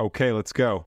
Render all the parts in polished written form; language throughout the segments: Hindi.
Okay, let's go.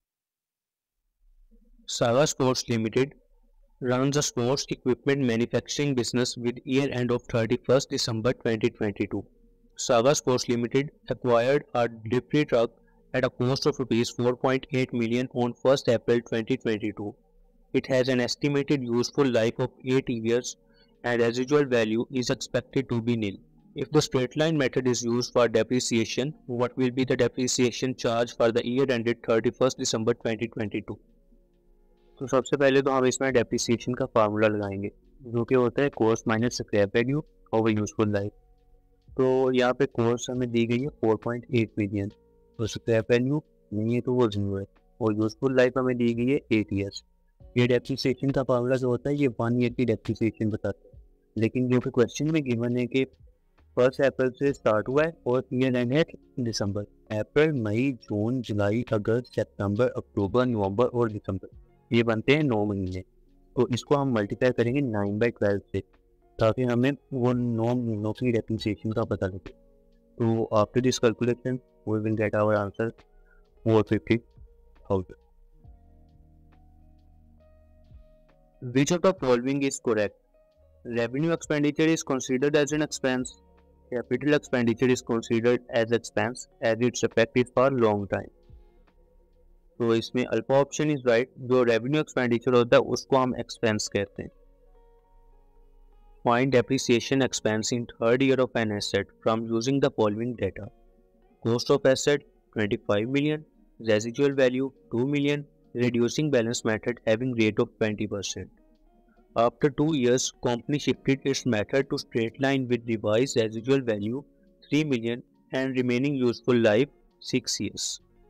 Saga Sports Limited runs a sports equipment manufacturing business with year end of 31st December 2022. Saga Sports Limited acquired a delivery truck at a cost of Rs 4.8 million on 1st April 2022. It has an estimated useful life of 8 years and residual value is expected to be nil. If the straight line method is used for depreciation, what will be the depreciation charge for the year ended 31st December 2022? तो सबसे पहले तो हम इसमें डेप्रिसिएशन का फार्मूला लगाएंगे जो कि होता है cost minus scrap value over useful life. तो यहाँ पे कॉस्ट हमें दी गई है 4.8 मिलियन, तो स्क्रैप वैल्यू नहीं है तो वो 0 है, और यूजफुल लाइफ हमें दी गई है 8 ईयर्स। ये डेप्रिसिएशन का फार्मूला जो होता है ये 1 ईयर की डेप्रिसिएशन बताता है, लेकिन जो कि क्वेश्चन में गिवन है कि 1 अप्रैल से स्टार्ट हुआ है और ईयर एंड है दिसंबर। अप्रैल, मई, जून, जुलाई, अगस्त, सितंबर, अक्टूबर, नवंबर और दिसंबर, ये बनते हैं 9 महीने। तो इसको हम मल्टीप्लाई करेंगे 9/12 से ताकि हमें वो 9 महीनों की डेप्रिसिएशन का पता लगे। तो after this calculation we will get our answer 450,000। Which of the following is correct? Revenue expenditure is considered as an expense. Capital expenditure is considered as expense as its effect is for long time. तो इसमें अल्फा ऑप्शन इज राइट। जो रेवेन्यू एक्सपेंडिचर होता है उसको हम एक्सपेंस कहते हैं। Find depreciation expense in third year of an asset from using the following data. Cost of asset 25 million, residual value 2 million, reducing balance method having rate of 20%. After 2 years, company shifted its method to straight line with revised residual value 3 million and remaining useful life 6 years.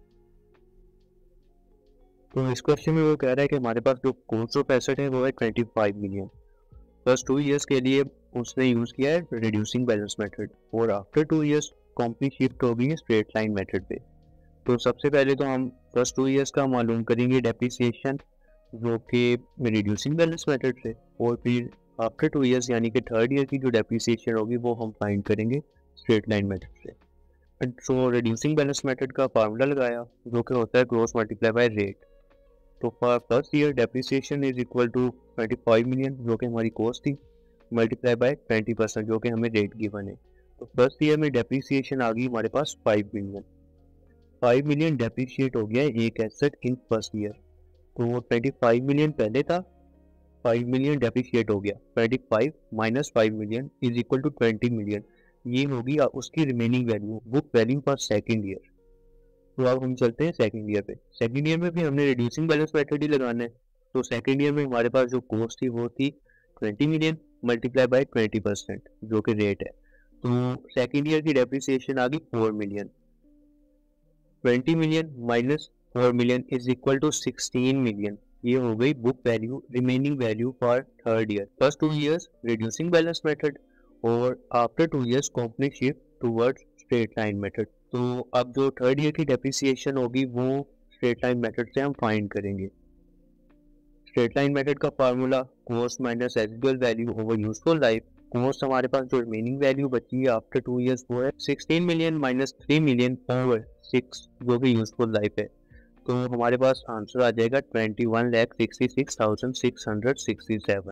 तो इस क्वेश्चन में वो कह रहा है कि हमारे पास जो कॉस्ट ऑफ एसेट है वो है 25 मिलियन, प्लस 2 इयर्स के लिए उसने यूज़ किया है रिड्यूसिंग बैलेंस मेथड, और आफ्टर 2 इयर्स कंपनी शिफ्ट हो गई है स्ट्रेट लाइन मेथड पे। तो सबसे पहले तो हम प्लस 2 इयर्स का मालूम करेंगे डेप्रिसिएशन जो कि रिड्यूसिंग बैलेंस मेथड से, और फिर आफ्टर 2 इयर्स यानी कि थर्ड ईयर की जो डेप्रिसिएशन होगी वो हम फाइंड करेंगे स्ट्रेट लाइन मेथड से। सो रिड्यूसिंग बैलेंस मेथड का फार्मूला लगाया जो कि होता है ग्रॉस मल्टीप्लाई बाय रेट। तो for first year depreciation is equal to 25 million जो कि हमारी कॉस्ट थी, मल्टीप्लाई बाय 20% जो कि हमें रेट गिवन है। तो फर्स्ट ईयर में डेप्रिसिएशन आ गई हमारे पास 5 मिलियन। 5 मिलियन डेप्रिशिएट हो गया एक एसेट इन फर्स्ट ईयर। तो 25 मिलियन पहले था, 5 मिलियन डेप्रिशिएट हो गया, 25 minus 5 million is equal to 20 million, ये होगी उसकी remaining value, book value for second year. तो अब हम चलते हैं सेकेंड ईयर पे। सेकेंड ईयर में भी हमने रिड्यूसिंग बैलेंस मेथड ही लगाना है। तो सेकेंड ईयर में हमारे पास जो कॉस्ट थी वो थी 20 मिलियन मल्टीप्लाई बाय 20% जो कि रेट है। तो सेकेंड ईयर की डेप्रिसिएशन आ गई 4 million. 20 million minus 4 million is equal to 16 million, ये हो गई book value, remaining value for third year. First 2 years reducing balance method और after 2 years company shift towards straight line method. तो अब जो थर्ड ईयर की डेप्रिसिएशन होगी वो स्ट्रेट लाइन मेथड से हम फाइंड करेंगे। स्ट्रेट लाइन मेथड का formula cost minus residual value over useful life. Cost हमारे पास जो रिमेनिंग वैल्यू बची है आफ्टर 2 इयर्स वो है 16 मिलियन माइनस 3 मिलियन ओवर 6 जो कि यूजफुल लाइफ है। तो हमारे पास आंसर आ जाएगा 21,66,667।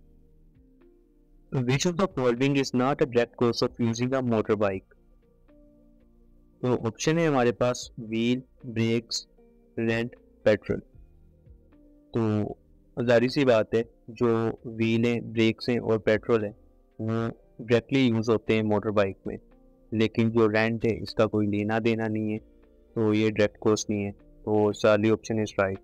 Which of the following is not a direct cost of using a motorbike? तो ऑप्शन है हमारे पास व्हील, ब्रेक्स, रेंट, पेट्रोल। तो जाहिर सी बात है जो व्हील है, ब्रेक्स हैं और पेट्रोल है वो डायरेक्टली यूज़ होते हैं मोटर बाइक में, लेकिन जो रेंट है इसका कोई लेना देना नहीं है, तो ये डायरेक्ट कॉस्ट नहीं है। तो Charlie option is right.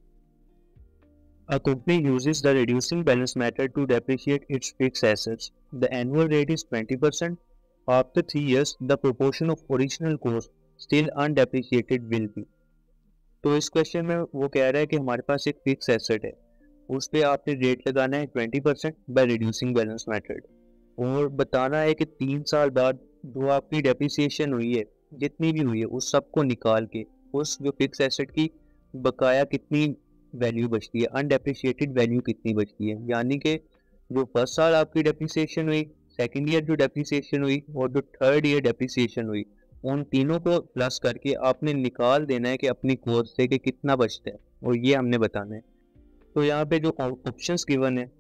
A company uses the reducing balance method to depreciate its fixed assets. The annual rate is 20%. After 3 years, the proportion of original cost still undepreciated will be. तो इस क्वेश्चन में वो कह रहा है कि हमारे पास एक फिक्स एसेट है, उस पर आपने रेट लगाना है 20% बाय रिड्यूसिंग बैलेंस मेथड, और बताना है कि 3 साल बाद जो आपकी डेप्रिसिएशन हुई है जितनी भी हुई है उस सब को निकाल के उस जो फिक्स एसेट की बकाया कितनी वैल्यू बचती है, अनडेप्रिशिएटेड वैल्यू कितनी बचती है। यानी कि जो फर्स्ट साल आपकी डेप्रिसिएशन हुई, सेकंड ईयर जो डेप्रिसिएशन हुई और जो थर्ड ईयर डेप्रिसिएशन हुई, उन तीनों को प्लस करके आपने निकाल देना है कि अपनी कॉस्ट से कि कितना बचता है, और ये हमने बताना है। तो यहाँ पे जो ऑप्शंस गिवन है,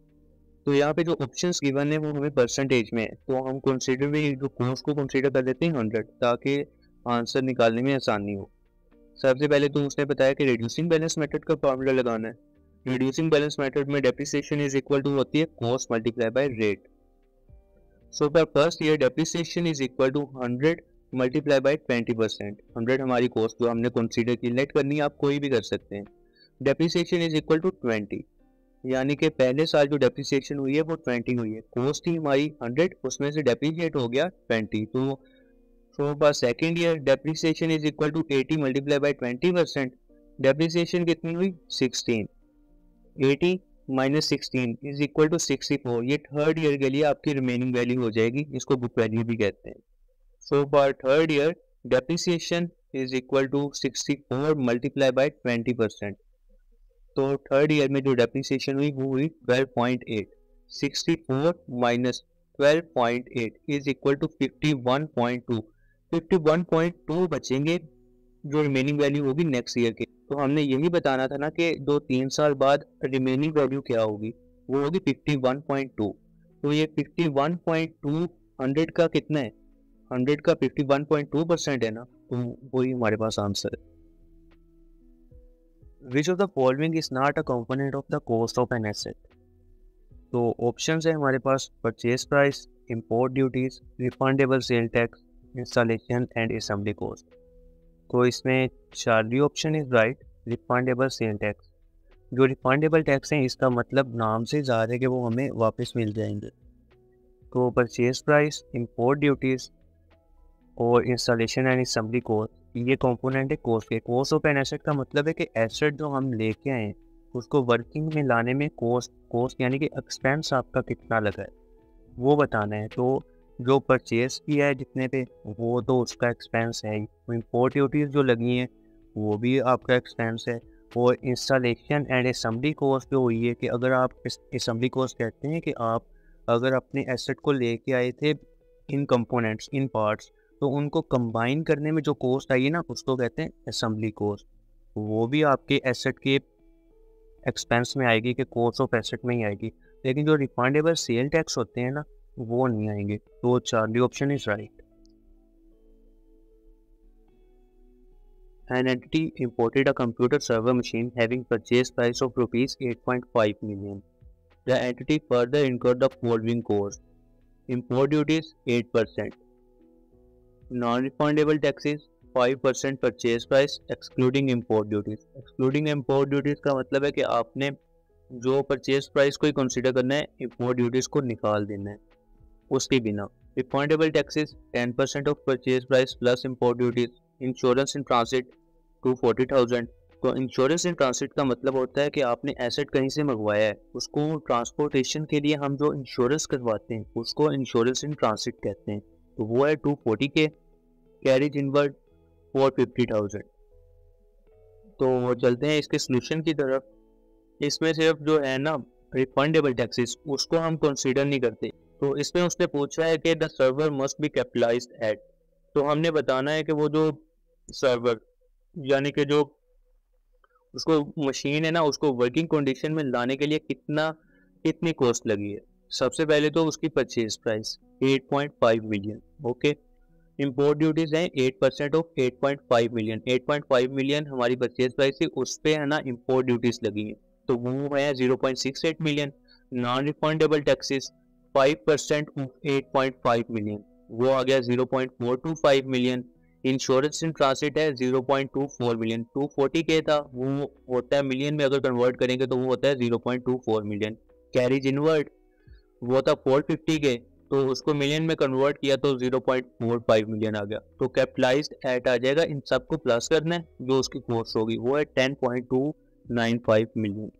वो हमें परसेंटेज में है, तो हम कंसीडर में जो कॉस्ट को कंसीडर कर लेते हैं 100, ताकि आंसर निकालने में आसानी हो। सबसे पहले तो उसने बताया कि रिड्यूसिंग बैलेंस मेथड का फॉर्मूला लगाना है। रिड्यूसिंग बैलेंस मेथड में डेप्रिसिएशन इज इक्वल टू होती है cost multiply by rate. So for first year depreciation is equal to 100 multiply by 20%। 100 हमारी कॉस्ट जो हमने कंसीडर की, लेट करनी है आप कोई भी कर सकते हैं। डेप्रिसिएशन इज इक्वल टू 20, यानी कि पहले साल जो डेप्रिसिएशन हुई है वो 20 हुई है। कॉस्ट थी हमारी 100, उसमें से डेप्रिशिएट हो गया 20। तो for second year depreciation is equal to 80 multiply by 20%। Depreciation कितनी हुई 16। 80 माइनस 16 इज इक्वल टू 64। ये थर्ड ईयर के लिए आपकी रिमेनिंग वैल्यू हो जाएगी, इसको बुक वैल्यू भी कहते हैं। So for third year depreciation is equal to 64 multiply by 20%। तो थर्ड ईयर में जो डेप्रिसिएशन हुई वो हुई 12.8। 64 माइनस 12.8 इज इक्वल टू 51.2। 51.2 बचेंगे जो रिमेनिंग वैल्यू होगी नेक्स्ट ईयर के। तो हमने यही बताना था ना कि 2-3 साल बाद रिमेनिंग वैल्यू क्या होगी, वो होगी 51.2। तो ये 51.2 100 का कितना है, 100 का 51.2% है ना, तो वही हमारे पास आंसर है। Which of the following is not a component of the cost of an asset? तो ऑप्शन है हमारे पास purchase price, import duties, refundable sale tax, installation and assembly cost. तो इसमें Charlie option is right, refundable sale tax. जो रिफंडेबल टैक्स हैं इसका मतलब नाम से जा रहा है कि वो हमें वापस मिल जाएंगे। तो परचेज प्राइस, इंपोर्ट ड्यूटीज और इंस्टॉलेशन एंड असेंबली कॉस्ट ये कंपोनेंट है कॉस्ट के। कॉस्ट ऑफ एन एसेट का मतलब है कि एसेट जो हम लेके आए उसको वर्किंग में लाने में कॉस्ट यानी कि एक्सपेंस आपका कितना लगा है वो बताना है। तो जो परचेज किया है जितने पे वो तो उसका एक्सपेंस है ही, इंपोर्ट ड्यूटीज जो लगी हैं वो भी आपका एक्सपेंस है, और इंस्टॉलेशन एंड असेंबली कॉस्ट जो हुई है कि अगर आप असेंबली कॉस्ट कहते हैं कि आप अगर अपने एसेट को लेके आए थे इन कंपोनेंट्स इन पार्ट्स, तो उनको कंबाइन करने में जो कॉस्ट आई है ना उसको कहते हैं असेंबली कॉस्ट। वो भी आपके एसेट के एक्सपेंस में आएगी कि कॉस्ट ऑफ एसेट में ही आएगी, लेकिन जो रिफंडेबल सेल टैक्स होते हैं ना वो नहीं आएंगे। तो Charlie option is right. An entity imported a computer server machine having purchase price of rupees 8.5 million. The entity further incurred the following cost: import duties 8%, non-refundable taxes 5% purchase price excluding import duties। excluding import duties का मतलब है कि आपने जो परचेज प्राइस को ही कंसीडर करना है, इंपोर्ट ड्यूटीज को निकाल देना है उसके बिना। Refundable taxes 10% of purchase price plus import duties. Insurance in transit 240,000। तो इंश्योरेंस इन ट्रांसिट का मतलब होता है कि आपने एसेट कहीं से मंगवाया है, उसको ट्रांसपोर्टेशन के लिए हम जो इंश्योरेंस करवाते हैं उसको इंश्योरेंस इन ट्रांसिट कहते हैं। तो वो है 240 के। Carriage inward 450,000। तो चलते हैं इसके सोल्यूशन की तरफ। इसमें सिर्फ जो है ना रिफंडेबल टैक्सेस उसको हम कंसीडर नहीं करते। तो इसमें उसने पूछा है कि the server must be capitalized at. तो हमने बताना है कि वो जो सर्वर यानी कि जो उसको मशीन है ना उसको वर्किंग कंडीशन में लाने के लिए कितनी कॉस्ट लगी है। सबसे पहले तो उसकी purchase price 8.5 million. Okay, import duties हैं 8% ऑफ 8.5 मिलियन। 8.5 मिलियन हमारी परचेज प्राइस थी, उस पे है ना इंपोर्ट ड्यूटीज लगी हैं, तो वो है 0.68 million. Non refundable taxes 5% of 8.5 million, वो आ गया 0.425 मिलियन। इंश्योरेंस इन ट्रांसिट है 0.24 मिलियन। 240 के था, वो होता है मिलियन में अगर कन्वर्ट करेंगे तो वो होता है 0.24 मिलियन। कैरिज इनवर्ड वो था 450 के, तो उसको मिलियन में कन्वर्ट किया तो 0.45 मिलियन आ गया। तो कैपिटलाइज्ड एट आ जाएगा, इन सबको प्लस करना है, जो उसकी कॉस्ट होगी वो है 10.295 मिलियन।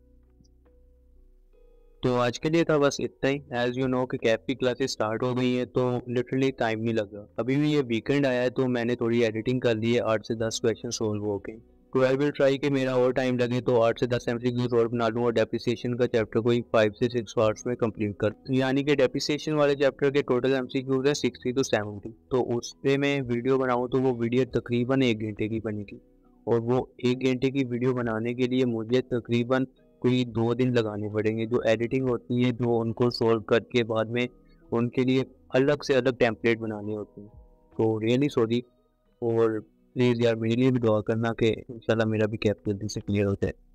तो आज के लिए था बस इतना ही। एज यू नो कि कैप की क्लासेस स्टार्ट हो गई हैं तो लिटरली टाइम नहीं लगा। अभी भी ये वीकेंड आया है तो मैंने थोड़ी एडिटिंग कर ली है, 8 से 10 क्वेश्चन सोल्व हो गए। तो आई विल ट्राई कि मेरा और टाइम लगे तो 8 से 10 MCQs और बना लूँ और डेप्रिसिएशन का चैप्टर कोई 5 से 6 आवर्स में कंप्लीट कर, यानी कि डेप्रिसिएशन वाले चैप्टर के टोटल MCQs है 60 to 70। तो उस पर मैं वीडियो बनाऊँ तो वो वीडियो तकरीबन 1 घंटे की बनेगी, और वो 1 घंटे की वीडियो बनाने के लिए मुझे तकरीबन कोई 2 दिन लगाने पड़ेंगे। जो एडिटिंग होती है, जो उनको सॉल्व करके बाद में उनके लिए अलग से अलग टेम्पलेट बनाने होते हैं। तो रियली सॉरी, और प्लीज़ यार मेरे लिए भी दुआ करना कि इंशाल्लाह मेरा भी कैप जल्दी से क्लियर हो जाए।